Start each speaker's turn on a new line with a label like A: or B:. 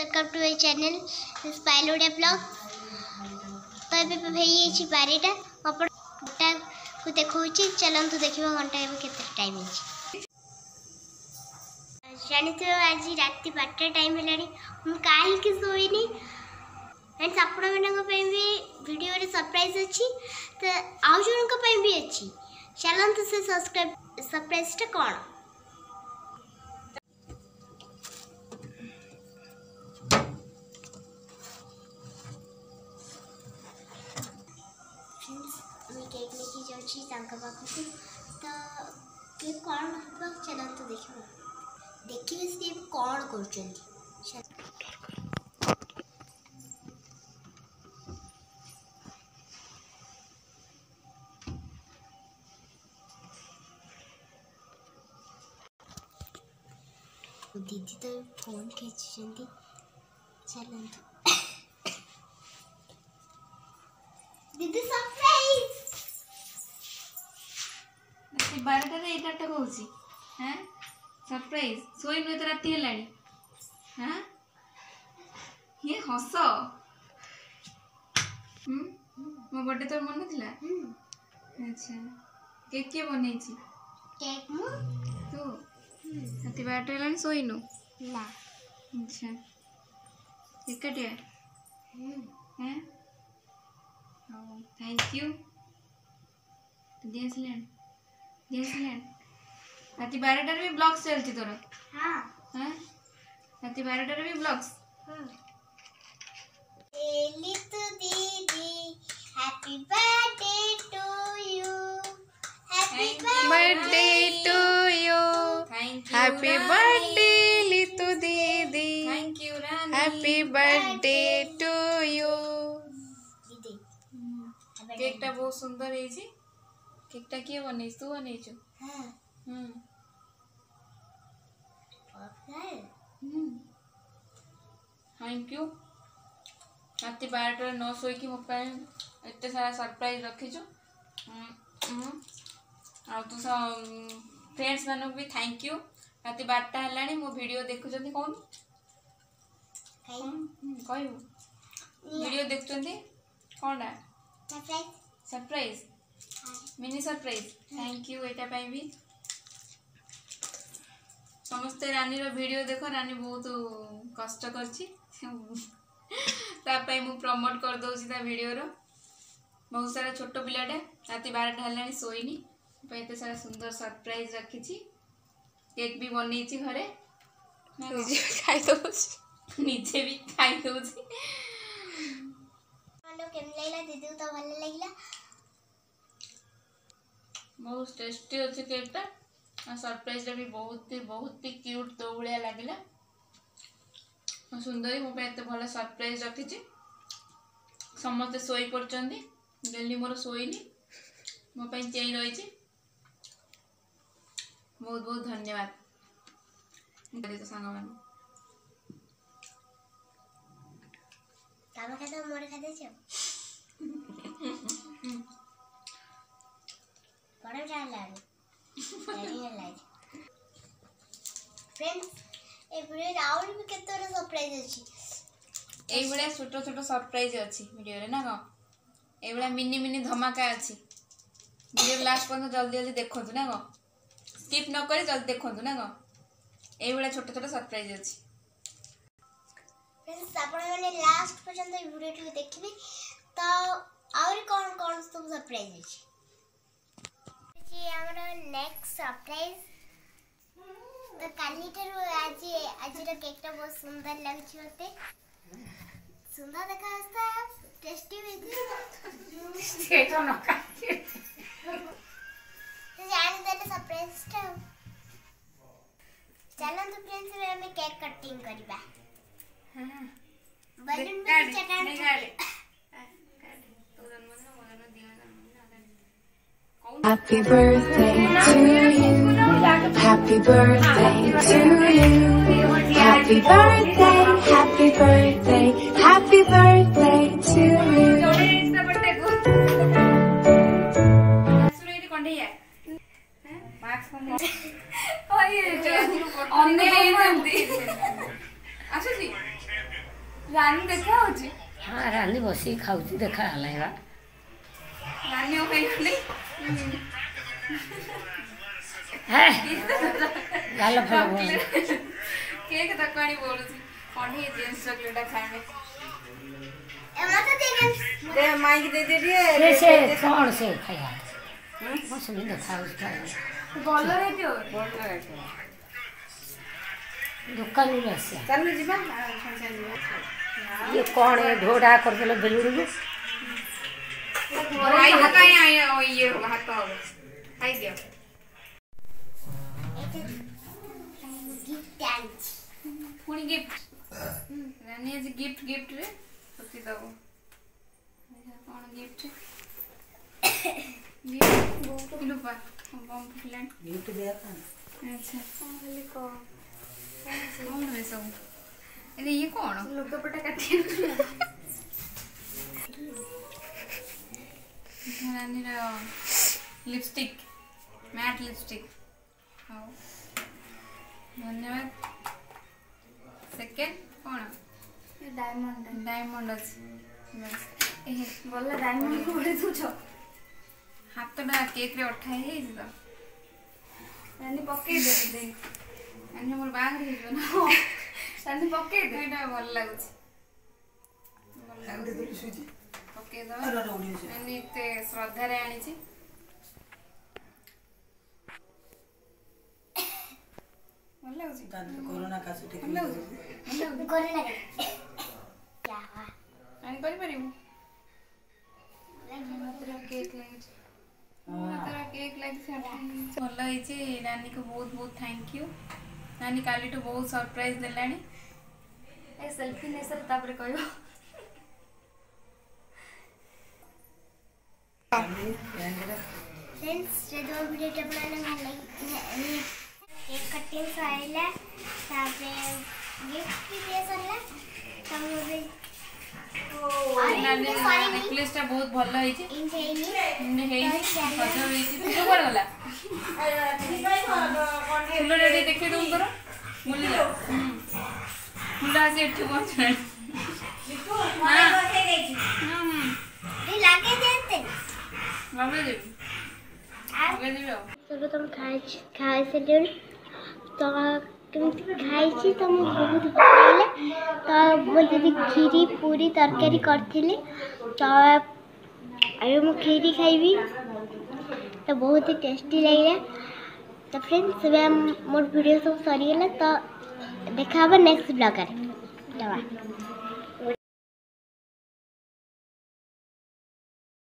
A: Welcome to my channel Payal Odia vlogs. तो ये भाई बारीटा घंटा को देखा चलतु देखा घंटा के टाइम जानी आज रात 12टा टाइम है कहीं शोनी एंड आपण मानक भी वीडियो रे सरप्राइज अच्छी तो आउ जन भी अच्छी चलतु से सरप्राइजटा कौन केक लेके जाऊँगी पाखक तो केक कौन हम चलते देखिए सी कौन कर दीदी तो फोन खींचती चलतु दीदी सरप्राइज
B: 12टा रे 1टा कहूँ हाँ सरप्राइज सोई नुहे तो राति है हाँ ये हस मो बर्थडे तोर मन थिला अच्छा केक के बनै छी
A: केक मु
B: तू राति 12टा है सोईनु
A: ना
B: अच्छा एकटिया हाँ थैंक यू राति 12टा भी ब्लॉग्स चलती तोर
A: हाँ
B: हाँ राति 12टा भी ब्लॉग्स
A: लिटू दीदी happy birthday to you happy
B: birthday to you happy birthday Litu दीदी thank you happy birthday to you केकटा बहुत सुंदर है जी केकटा किए बनै तू बनै छु
A: हां
B: थैंक यू राति 12टा न सोई मो एत सारा सरप्राइज रखी आ तू फ्रेंड्स मानक भी थैंक यू राति 12टा है मो वीडियो देखुं कौन कह वीडियो देखुं कौन surprise mini surprise thank you एटा पाई भी समस्ते रानी रो वीडियो देखो रानी बहुत कष्ट करछि तापाई मु प्रमोट कर दोछि ता वीडियो रो बहुत सारा छोटो पिलाटा राति 12टा हलानी सोईनी एते सारा सुंदर सरप्राइज रखी छी केक भी बनै छी घरे निजे खाई दोछि निजे भी खाई दोछि
A: केम लागला दीदी तो भल लागला
B: बहुत टेस्टी अच्छे केकटा और सरप्राइज भी बहुत ही क्यूट तो भाया लगे सुंदर मो एत भल सरप्राइज रखी समस्ते शोई पड़ती डेली मोर शोनी मो चेई रही बहुत बहुत धन्यवाद सांग मान
A: तामा खाता मोर खाता छ बड़ा जाला यारी लाइक फ्रेंड्स ए वीडियो राउंड में केतरा सरप्राइज अछि
B: एई बडा छोटो छोटो सरप्राइज अछि वीडियो रे ना को एई बडा मिनी मिनी धमाका अछि वीडियो लास्ट पन जल्दी जल्दी देखंतु ना को स्किप न करी जल्दी देखंतु ना को एई बडा छोटो छोटो सरप्राइज अछि
A: फ्रेंड्स आपण माने लास्ट पर्यंत वीडियो को देखिबे तो और कौन कौन सब सरप्राइज अछि जी हमरा नेक्स्ट सरप्राइज तो काली ठरो आज रो केकटा बहुत सुंदर लागछि होते सुंदर देखा आस्ता टेस्टी भी
B: सेटो न का
A: तो जान देले सरप्राइज टा चलन तो फ्रेंड्स में हमें केक कटिंग करबा हां बलून में चटान
C: Happy birthday to you. Happy birthday to you. Happy birthday, happy birthday, happy birthday to you.
B: Max रानी देखा होची
D: हाँ रानी बसी खाऊची देखा हलाइबा
B: रानी ओ कहीं
D: है गाल फल बोल
B: केक तकवानी बोलुची कौन है जेम्स चॉकलेट खाने
E: दे माइक दे दे
D: से कौन से खाया बस नहीं देखा उसका
B: बोल रहे थे
D: दुकान में आसे
E: चल जीवा
D: ये कौन है ढोढा कर देले बेलुड़ी में
B: भाई तो कहीं आए ओ ये हाथ तो खाई दियो पुणी गिफ्ट रानी आज गिफ्ट रे पति दबो कौन गिफ्ट किलुपा बम प्लांट
E: गिफ्ट दे का
B: अच्छा कौन है सब अरे ये कौन लुगापटा काटी रानी रा लिपस्टिक मैट लिपस्टिक हाँ धन्यवाद सेकेंड कौन डायमंड अच्छे
E: बोला डायमंड को बोले तू छ
B: हाथटा केक रे अठाई है तो
E: रानी पके दे दे
B: रानी मोर बाग रे जो ना
E: रानी पके दे
B: एटा भल लागुछ पके दबा रानी ते श्रद्धा रे आनी छी भल लागुछ
E: कोरोना का से
B: भल लागुछ
A: कोरोना क्या हुआ
B: रानी करि परिबो तेरा केक लागे तेरा केक लागे भल होइछि नानी को बहुत बहुत थैंक यू नानी काली तो बहुत सरप्राइज देलानी
E: ए सेल्फी ने सब तापर कहयो
A: फ्रेंड्स ये दो वीडियो टे बनाने में लगी केक कटिंग साइला तापे गिफ्ट भी दे सरला तब भी
B: नानी नेकलेस टा बहुत भल होइछि
A: इनसे
B: इने हेइ सजा होइछि तू कोन गला फूल रेडी देखे दूं करो मुली जा मुला से एठू पहुंच हां
A: ये लागे देते
B: बाबा जी आगे जी
A: चलो तुम खाए से दिन तो केमती खाई तो मुझे बहुत भल लागले तो मुझे खीरी पूरी तरकारी करथिले तो अरे मु खीरी खाइबी तो बहुत ही टेस्टी लगे तो फ्रेंड्स मोर वीडियो सब सरीगला तो देखा नेक्स्ट ब्लॉग रे।